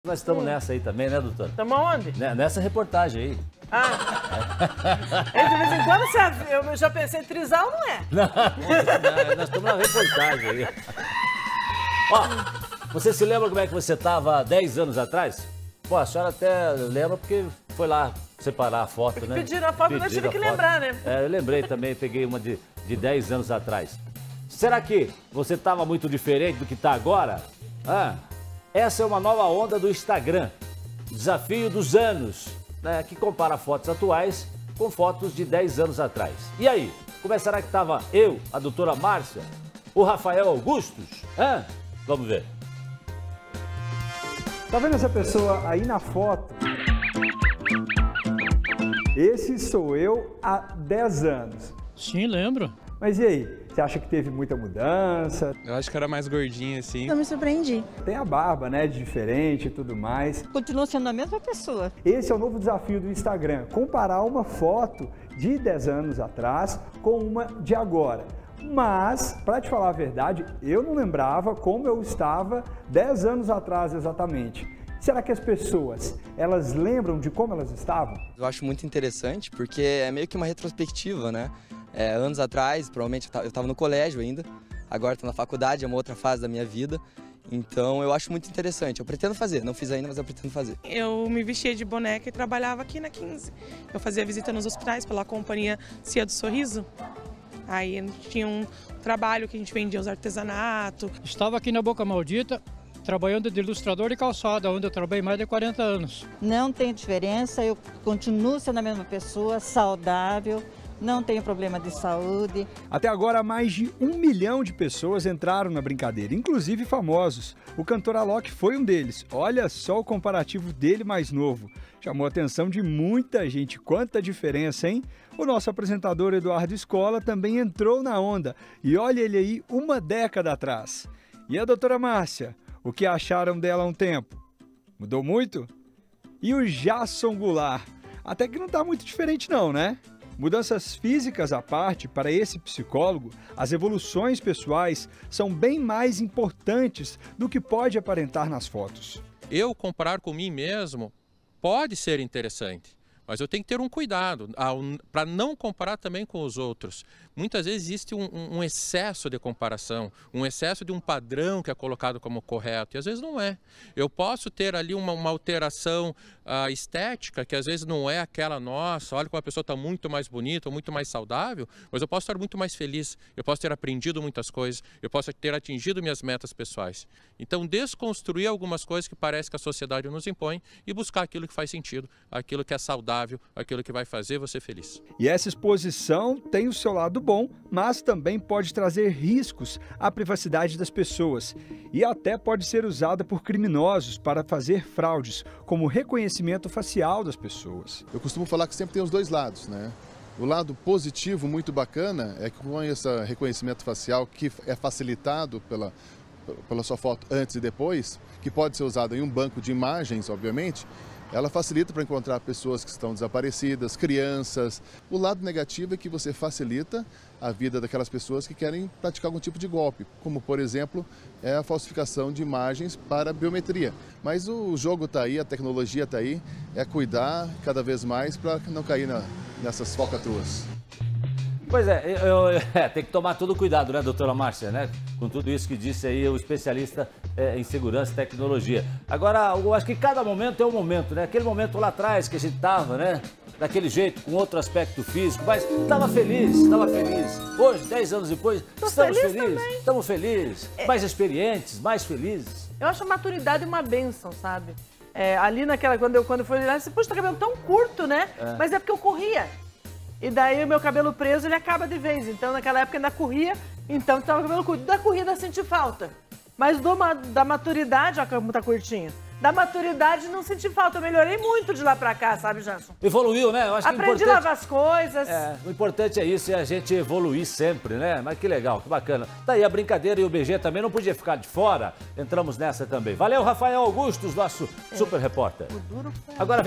Nós estamos nessa aí também, né, doutor? Estamos aonde? Nessa reportagem aí. De vez em quando eu já pensei, trisal não é? Não, nós estamos na reportagem aí. Ó, você se lembra como é que você estava 10 anos atrás? Pô, a senhora até lembra porque foi lá separar a foto, porque né? Pediram a foto, nós tive que lembrar, né? É, eu lembrei também, peguei uma de 10 anos atrás. Será que você estava muito diferente do que está agora? Essa é uma nova onda do Instagram, desafio dos anos, né, que compara fotos atuais com fotos de 10 anos atrás. E aí, como é será que estava eu, a doutora Márcia, o Rafael Augustos? Vamos ver. Tá vendo essa pessoa aí na foto? Esse sou eu há 10 anos. Sim, lembro. Mas e aí? Você acha que teve muita mudança? Eu acho que era mais gordinho assim. Eu me surpreendi. Tem a barba, né, de diferente e tudo mais. Continua sendo a mesma pessoa. Esse é o novo desafio do Instagram, comparar uma foto de 10 anos atrás com uma de agora. Mas, para te falar a verdade, eu não lembrava como eu estava 10 anos atrás exatamente. Será que as pessoas, elas lembram de como elas estavam? Eu acho muito interessante porque é meio que uma retrospectiva, né? Anos atrás, provavelmente eu estava no colégio ainda, agora estou na faculdade, é uma outra fase da minha vida. Então eu acho muito interessante, eu pretendo fazer, não fiz ainda, mas eu pretendo fazer. Eu me vestia de boneca e trabalhava aqui na 15. Eu fazia visita nos hospitais pela companhia Cia do Sorriso. Aí tinha um trabalho que a gente vendia os artesanatos. Estava aqui na Boca Maldita, trabalhando de ilustrador e calçada, onde eu trabalhei mais de 40 anos. Não tem diferença, eu continuo sendo a mesma pessoa, saudável. Não tenho problema de saúde. Até agora, mais de 1 milhão de pessoas entraram na brincadeira, inclusive famosos. O cantor Alok foi um deles. Olha só o comparativo dele mais novo. Chamou a atenção de muita gente. Quanta diferença, hein? O nosso apresentador Eduardo Escola também entrou na onda. E olha ele aí, uma década atrás. E a doutora Márcia? O que acharam dela há um tempo? Mudou muito? E o Jason Goulart? Até que não tá muito diferente não, né? Mudanças físicas à parte, para esse psicólogo, as evoluções pessoais são bem mais importantes do que pode aparentar nas fotos. Eu comparar com mim mesmo pode ser interessante, mas eu tenho que ter um cuidado para não comparar também com os outros. Muitas vezes existe um excesso de comparação, um excesso de um padrão que é colocado como correto, e às vezes não é. Eu posso ter ali uma alteração estética, que às vezes não é aquela, nossa, olha como a pessoa está muito mais bonita, muito mais saudável, mas eu posso estar muito mais feliz, eu posso ter aprendido muitas coisas, eu posso ter atingido minhas metas pessoais. Então, desconstruir algumas coisas que parece que a sociedade nos impõe e buscar aquilo que faz sentido, aquilo que é saudável, aquilo que vai fazer você feliz. E essa exposição tem o seu lado bom, mas também pode trazer riscos à privacidade das pessoas e até pode ser usada por criminosos para fazer fraudes, como reconhecimento facial das pessoas. Eu costumo falar que sempre tem os dois lados, né? O lado positivo, muito bacana, é que com esse reconhecimento facial que é facilitado pela sua foto antes e depois, que pode ser usado em um banco de imagens, obviamente, ela facilita para encontrar pessoas que estão desaparecidas, crianças. O lado negativo é que você facilita a vida daquelas pessoas que querem praticar algum tipo de golpe, como, por exemplo, a falsificação de imagens para biometria. Mas o jogo está aí, a tecnologia está aí, é cuidar cada vez mais para não cair nessas falcatruas. Pois tem que tomar todo cuidado, né, doutora Márcia, né? Com tudo isso que disse aí o especialista em segurança e tecnologia. Agora, eu acho que cada momento é um momento, né? Aquele momento lá atrás que a gente tava, né? Daquele jeito, com outro aspecto físico, mas estava feliz. Hoje, 10 anos depois, estamos felizes, mais experientes, mais felizes. Eu acho a maturidade uma bênção, sabe? Ali naquela, quando eu fui olhar, poxa, tá cabelo tão curto, né? Mas é porque eu corria. E daí o meu cabelo preso, ele acaba de vez. Então, naquela época, ainda corria, então estava com o cabelo curto. Da corrida, senti falta. Mas da maturidade, ó, como tá curtinho. Da maturidade, não senti falta. Eu melhorei muito de lá pra cá, sabe, Janson? Evoluiu, né? Eu acho que aprendi a lavar as coisas. O importante é isso, é a gente evoluir sempre, né? Mas que legal, que bacana. Tá aí a brincadeira e o BG também não podia ficar de fora. Entramos nessa também. Valeu, Rafael Augustos, nosso super repórter. Agora